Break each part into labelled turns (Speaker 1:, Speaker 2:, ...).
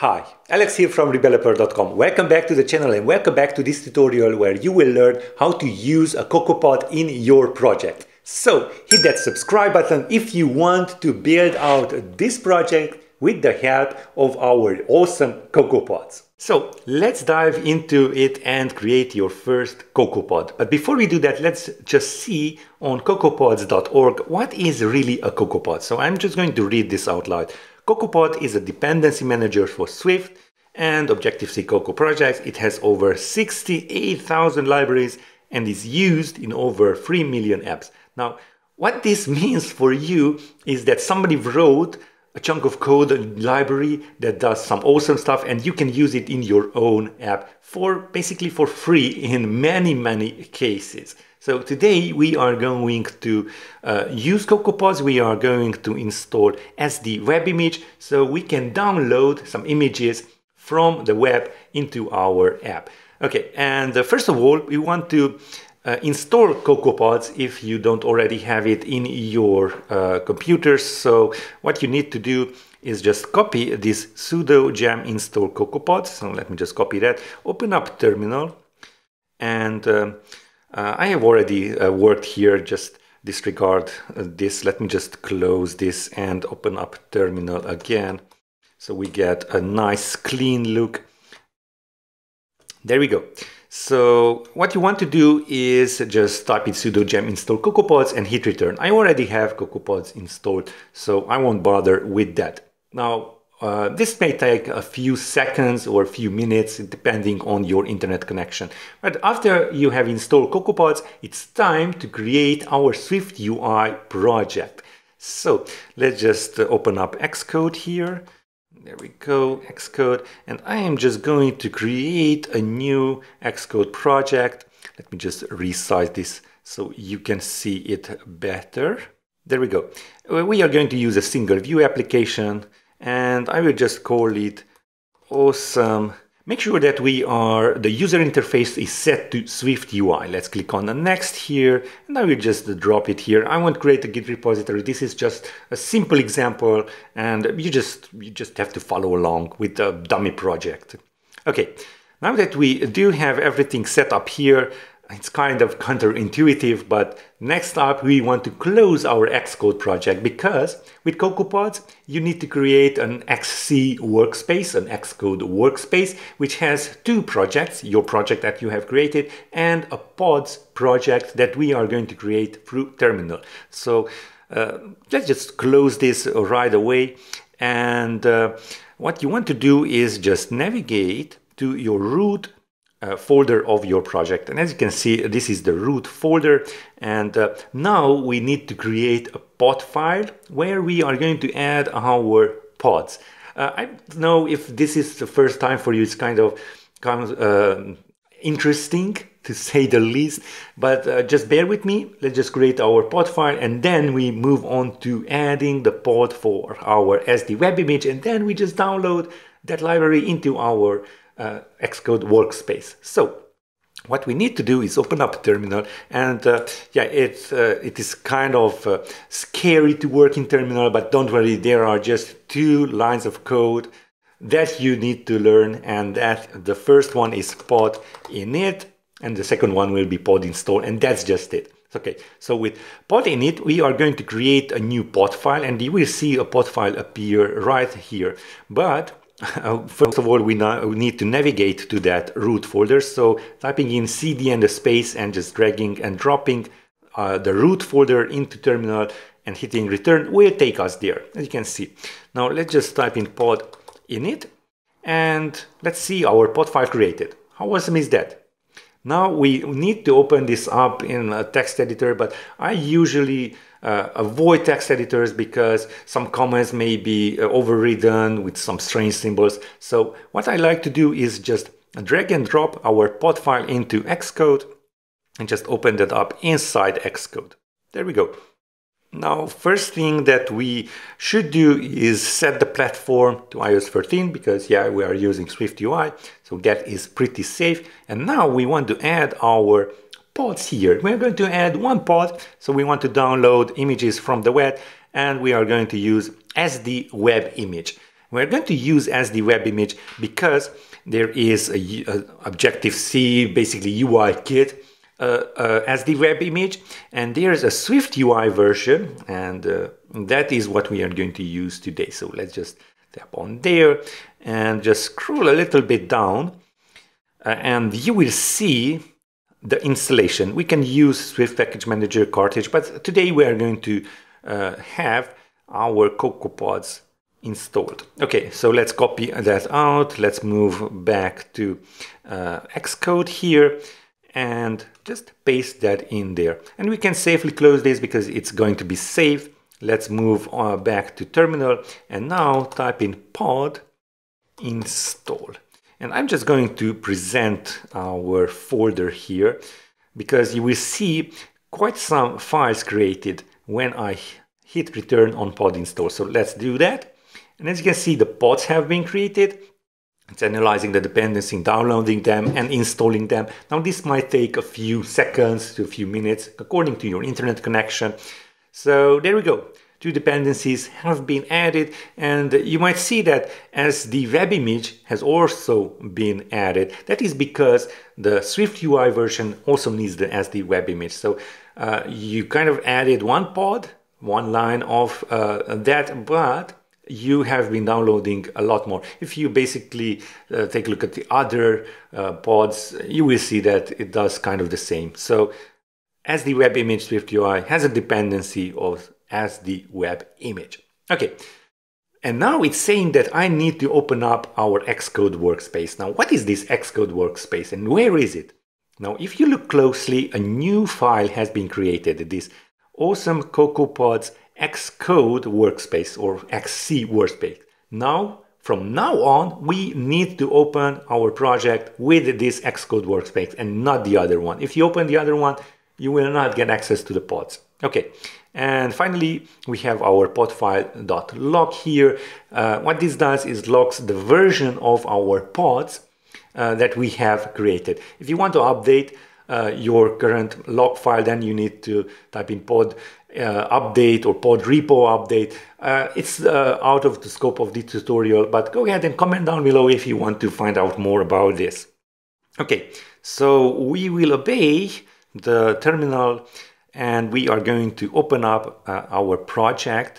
Speaker 1: Hi, Alex here from Rebeloper.com. Welcome back to the channel and welcome back to this tutorial where you will learn how to use a CocoaPod in your project. So hit that subscribe button if you want to build out this project with the help of our awesome CocoaPods. So let's dive into it and create your first CocoaPod. But before we do that, let's just see on cocoapods.org what is really a CocoaPod. So I'm just going to read this out loud. CocoaPod is a dependency manager for Swift and Objective-C Cocoa projects. It has over 68,000 libraries and is used in over 3 million apps. Now, what this means for you is that somebody wrote a chunk of code, a library that does some awesome stuff, and you can use it in your own app for basically for free in many cases. So today we are going to use CocoaPods. We are going to install SD web image so we can download some images from the web into our app. Okay, and first of all, we want to install CocoaPods if you don't already have it in your computer. So what you need to do is just copy this sudo gem install CocoaPods. So let me just copy that, open up terminal, and I have already worked here, just disregard this. Let me just close this and open up terminal again. So we get a nice clean look. There we go. So what you want to do is just type in sudo gem install CocoaPods and hit return. I already have CocoaPods installed, so I won't bother with that. Now, this may take a few seconds or a few minutes depending on your internet connection. But after you have installed CocoaPods, it's time to create our SwiftUI project. So let's just open up Xcode here. There we go, Xcode, and I am just going to create a new Xcode project. Let me just resize this so you can see it better. There we go. We are going to use a single view application, and I will just call it awesome. Make sure that the user interface is set to SwiftUI. Let's click on the next here, and I will just drop it here. I won't create a Git repository. This is just a simple example, and you just have to follow along with the dummy project. Okay, now that we do have everything set up here, it's kind of counterintuitive, but next up we want to close our Xcode project, because with CocoaPods you need to create an XC workspace, an Xcode workspace, which has two projects, your project that you have created and a pods project that we are going to create through terminal. So let's just close this right away, and what you want to do is just navigate to your root folder of your project, and as you can see, this is the root folder, and now we need to create a pod file where we are going to add our pods. I don't know if this is the first time for you. It's kind of interesting to say the least, but just bear with me. Let's just create our pod file, and then we move on to adding the pod for our SD web image, and then we just download that library into our Xcode workspace. So what we need to do is open up a terminal, and yeah, it is kind of scary to work in terminal, but don't worry, there are just 2 lines of code that you need to learn, and that the first one is pod init and the second one will be pod install, and that's just it. Okay, so with pod init we are going to create a new pod file, and you will see a pod file appear right here. But first of all, we need to navigate to that root folder. So typing in cd and a space and just dragging and dropping the root folder into terminal and hitting return will take us there, as you can see. Now let's just type in pod init, and let's see our pod file created. How awesome is that? Now we need to open this up in a text editor, but I usually avoid text editors because some comments may be overridden with some strange symbols. So what I like to do is just drag and drop our pod file into Xcode and just open that up inside Xcode. There we go. Now, first thing that we should do is set the platform to iOS 13, because yeah, we are using SwiftUI, so that is pretty safe. And now we want to add our pods here. We're going to add one pod, so we want to download images from the web, and we are going to use SD web image. We're going to use as the web image because there is a Objective-C, basically UI kit as the web image, and there's a SwiftUI version, and that is what we are going to use today. So let's just tap on there and just scroll a little bit down, and you will see the installation. We can use Swift Package Manager, Carthage, but today we are going to have our CocoaPods installed. Okay, so let's copy that out. Let's move back to Xcode here and just paste that in there. And we can safely close this because it's going to be saved. Let's move back to terminal and now type in pod install. And I'm just going to present our folder here because you will see quite some files created when I hit return on pod install. So let's do that. And as you can see, the pods have been created. It's analyzing the dependency, downloading them and installing them. Now this might take a few seconds to a few minutes according to your internet connection. So there we go. 2 dependencies have been added, and you might see that as the web image has also been added. That is because the SwiftUI version also needs the as the web image. So you kind of added one pod, one line of that, but you have been downloading a lot more. If you basically take a look at the other pods, you will see that it does kind of the same. So as the web image, SwiftUI has a dependency of as the web image. Okay, and now it's saying that I need to open up our Xcode workspace. Now, what is this Xcode workspace and where is it? Now, if you look closely, a new file has been created, this awesome CocoaPods Xcode workspace or XC workspace. Now, from now on, we need to open our project with this Xcode workspace and not the other one. If you open the other one, you will not get access to the pods. Okay, and finally, we have our podfile.log here. What this does is logs the version of our pods that we have created. If you want to update your current log file, then you need to type in pod update or pod repo update. It's out of the scope of the tutorial, but go ahead and comment down below if you want to find out more about this. Okay, so we will obey the terminal and we are going to open up our project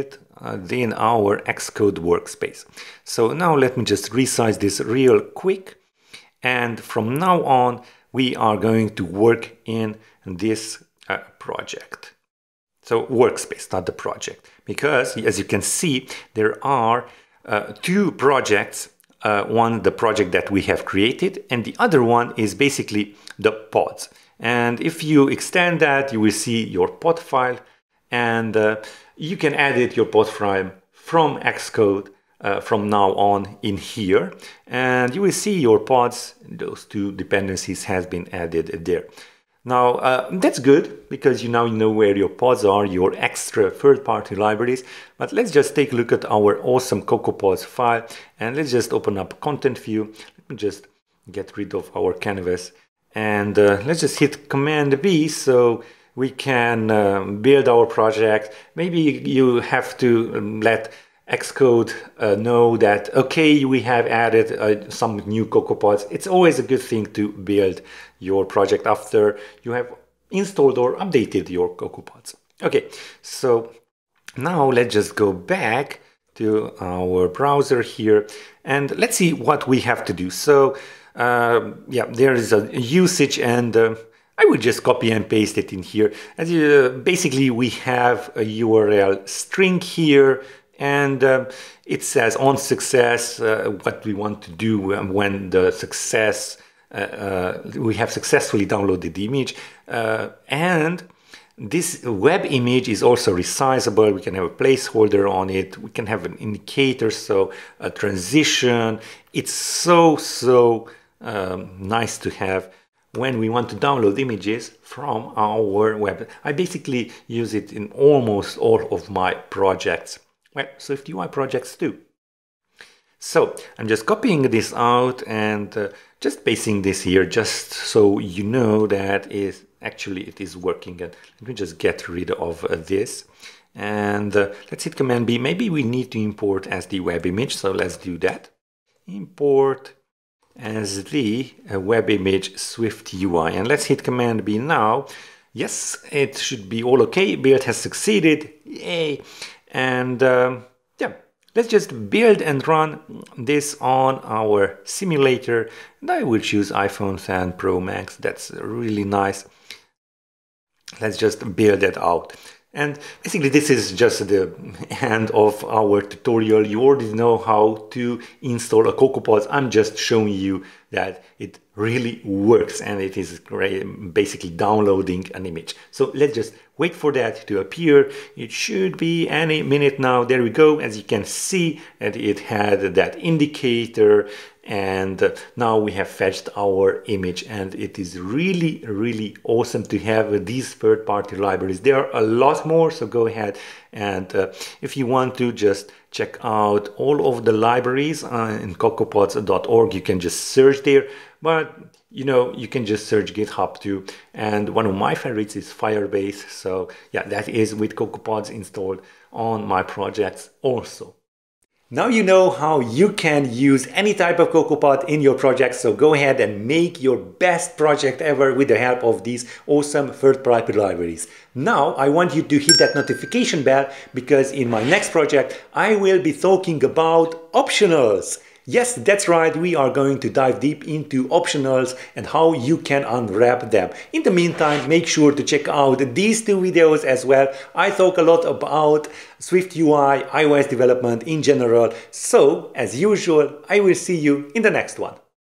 Speaker 1: within our Xcode workspace. So now let me just resize this real quick, and from now on we are going to work in this project. So workspace, not the project, because as you can see there are 2 projects. One, the project that we have created, and the other one is basically the pods. And if you extend that, you will see your pod file, and you can edit your pod file from Xcode from now on in here, and you will see your pods. Those 2 dependencies has been added there. Now that's good because you now know where your pods are, your extra third-party libraries. But let's just take a look at our awesome CocoaPods file, and let's just open up content view. Let me just get rid of our canvas. And let's just hit Command B so we can build our project. Maybe you have to let Xcode know that, okay, we have added some new CocoaPods. It's always a good thing to build your project after you have installed or updated your CocoaPods. Okay, so now let's just go back to our browser here and let's see what we have to do. So yeah, there is a usage, and I will just copy and paste it in here. As basically we have a URL string here, and it says on success what we want to do when the success we have successfully downloaded the image, and this web image is also resizable. We can have a placeholder on it. We can have an indicator, so a transition. It's so nice to have when we want to download images from our web. I basically use it in almost all of my projects. Well, SwiftUI projects too. So I'm just copying this out and just pasting this here, just so you know that it is working. And let me just get rid of this, And let's hit Command B. Maybe we need to import as the web image, so let's do that. Import as the web image SwiftUI, and let's hit Command B now. Yes, it should be all okay. Build has succeeded. Yay! And yeah, let's just build and run this on our simulator. And I will choose iPhone 10 Pro Max. That's really nice. Let's just build it out. And basically this is just the end of our tutorial. You already know how to install a CocoaPod. I'm just showing you that it really works and it is basically downloading an image. So let's just wait for that to appear. It should be any minute now. There we go. As you can see, and it had that indicator, and now we have fetched our image, and it is really awesome to have these third-party libraries. There are a lot more, so go ahead and if you want to just check out all of the libraries in cocoapods.org, you can just search there. But you know, you can just search GitHub too. And one of my favorites is Firebase. So yeah, that is with CocoaPods installed on my projects also. Now you know how you can use any type of CocoaPod in your project, so go ahead and make your best project ever with the help of these awesome third-party libraries. Now I want you to hit that notification bell, because in my next project I will be talking about optionals. Yes, that's right, we are going to dive deep into optionals and how you can unwrap them. In the meantime, make sure to check out these two videos as well. I talk a lot about SwiftUI, iOS development in general. So, as usual, I will see you in the next one.